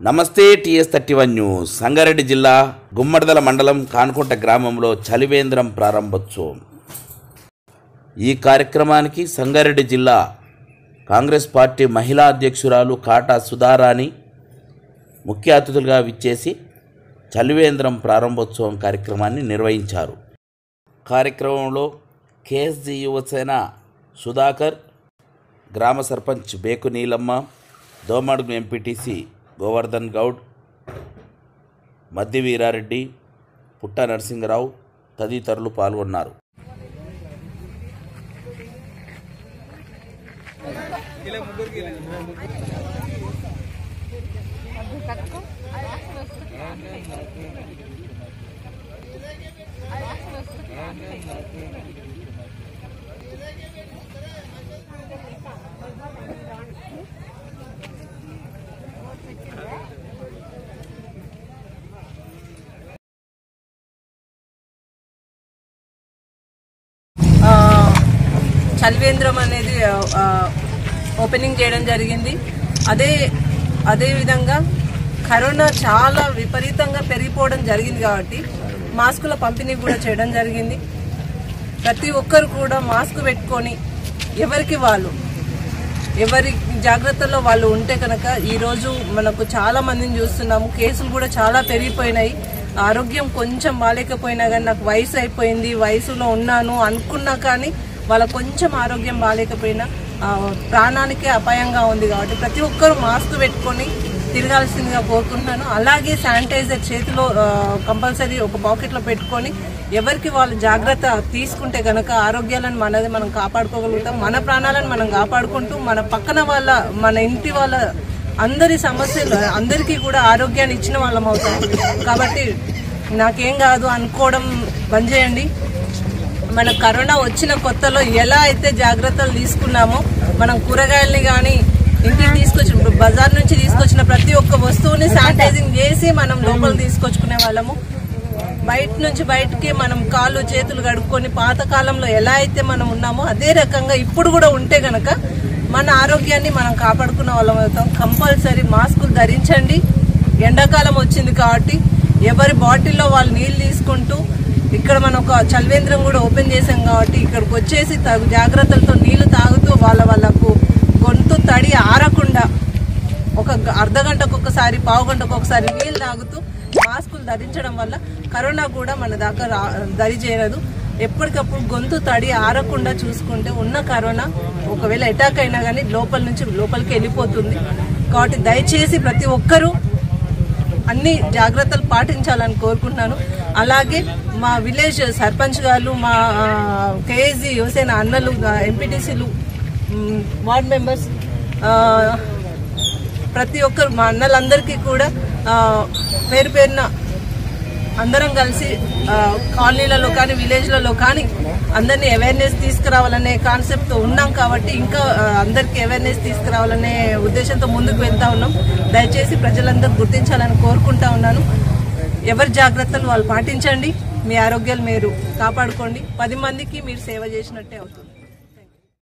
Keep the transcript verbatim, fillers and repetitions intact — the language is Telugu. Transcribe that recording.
నమస్తే TS thirty one news. Sangareddy జిల్లా గుమ్మడిదల మండలం కాన్కుంట గ్రామంలో చలివేంద్రం ప్రారంభోత్సవం. ఈ కార్యక్రమానికి సంగారెడ్డి జిల్లా కాంగ్రెస్ పార్టీ మహిళా అధ్యక్షురాలు కాటా సుధారాణి ముఖ్య అతిథులుగా విచ్చేసి చలివేంద్రం ప్రారంభోత్సవం కార్యక్రమాన్ని నిర్వహించారు. కార్యక్రమంలో కేఎస్జీ యువసేన సుధాకర్, గ్రామ సర్పంచ్ బేకు నీలమ్మ, దోమడుగు ఎంపీటీసీ గోవర్ధన్ గౌడ్, మద్ది వీరారెడ్డి, పుట్ట నరసింగరావు తదితరులు పాల్గొన్నారు. చలివేంద్రం అనేది ఓపెనింగ్ చేయడం జరిగింది. అదే అదే విధంగా కరోనా చాలా విపరీతంగా పెరిగిపోవడం జరిగింది కాబట్టి మాస్కుల పంపిణీ కూడా చేయడం జరిగింది. ప్రతి ఒక్కరు కూడా మాస్క్ పెట్టుకొని ఎవరికి వాళ్ళు ఎవరి జాగ్రత్తలో వాళ్ళు ఉంటే కనుక ఈరోజు మనకు చాలా మందిని చూస్తున్నాము. కేసులు కూడా చాలా పెరిగిపోయినాయి. ఆరోగ్యం కొంచెం బాగాలేకపోయినా కానీ నాకు వయసు అయిపోయింది, వయసులో ఉన్నాను అనుకున్నా కానీ వాళ్ళ కొంచెం ఆరోగ్యం బాగాలేకపోయినా ప్రాణానికే అపాయంగా ఉంది కాబట్టి ప్రతి ఒక్కరూ మాస్క్ పెట్టుకొని తిరగాల్సిందిగా కోరుకుంటున్నాను. అలాగే శానిటైజర్ చేతిలో కంపల్సరీ ఒక పాకెట్లో పెట్టుకొని ఎవరికి వాళ్ళు జాగ్రత్త తీసుకుంటే కనుక ఆరోగ్యాలను మనది మనం కాపాడుకోగలుగుతాం. మన ప్రాణాలను మనం కాపాడుకుంటూ మన పక్కన వాళ్ళ మన ఇంటి వాళ్ళ అందరి సమస్యలు అందరికీ కూడా ఆరోగ్యాన్ని ఇచ్చిన వాళ్ళం అవుతాం. కాబట్టి నాకేం కాదు అనుకోవడం బంద్ చేయండి. మన కరోనా వచ్చిన కొత్తలో ఎలా అయితే జాగ్రత్తలు తీసుకున్నామో మనం కూరగాయల్ని కానీ ఇంటికి తీసుకొచ్చి బజార్ నుంచి తీసుకొచ్చిన ప్రతి ఒక్క వస్తువుని శానిటైజింగ్ చేసి మనం లోపల తీసుకొచ్చుకునే వాళ్ళము. బయట నుంచి బయటకి మనం కాళ్ళు చేతులు కడుక్కొని పాత కాలంలో ఎలా అయితే మనం ఉన్నామో అదే రకంగా ఇప్పుడు కూడా ఉంటే గనక మన ఆరోగ్యాన్ని మనం కాపాడుకున్న వాళ్ళం అవుతాం. కంపల్సరీ మాస్కులు ధరించండి. ఎండాకాలం వచ్చింది కాబట్టి ఎవరి బాటిల్లో వాళ్ళు నీళ్ళు తీసుకుంటూ ఇక్కడ మనం ఒక చలివేంద్రం కూడా ఓపెన్ చేసాం కాబట్టి ఇక్కడికి వచ్చేసి తగు జాగ్రత్తలతో నీళ్లు తాగుతూ వాళ్ళ వాళ్ళకు గొంతు తడి ఆరకుండా ఒక అర్ధ గంటకు ఒకసారి పావు గంటకు ఒకసారి నీళ్ళు తాగుతూ మాస్కులు ధరించడం వల్ల కరోనా కూడా మన దాకా దరి చేరదు. ఎప్పటికప్పుడు గొంతు తడి ఆరకుండా చూసుకుంటే ఉన్న కరోనా ఒకవేళ అటాక్ అయినా కానీ లోపల నుంచి లోపలికి వెళ్ళిపోతుంది. కాబట్టి దయచేసి ప్రతి ఒక్కరూ అన్ని జాగ్రత్తలు పాటించాలని కోరుకుంటున్నాను. అలాగే మా విలేజ్ సర్పంచ్ గారు, మా కేఎస్జీ యువసేన అన్నలు, ఎంపీటీసీలు, వార్డ్ మెంబర్స్, ప్రతి ఒక్కరు మా అన్నలందరికీ కూడా పేరు పేరున అందరం కలిసి కాలనీలలో కానీ విలేజ్లలో కానీ అందరినీ అవేర్నెస్ తీసుకురావాలనే కాన్సెప్ట్తో ఉన్నాం కాబట్టి ఇంకా అందరికీ అవేర్నెస్ తీసుకురావాలనే ఉద్దేశంతో ముందుకు వెళ్తా ఉన్నాం. దయచేసి ప్రజలందరూ గుర్తించాలని కోరుకుంటా ఉన్నాను. ఎవరి జాగ్రత్తలు వాళ్ళు పాటించండి. మీ ఆరోగ్యాలు మీరు కాపాడుకోండి. పది మందికి మీరు సేవ చేసినట్టే అవుతుంది.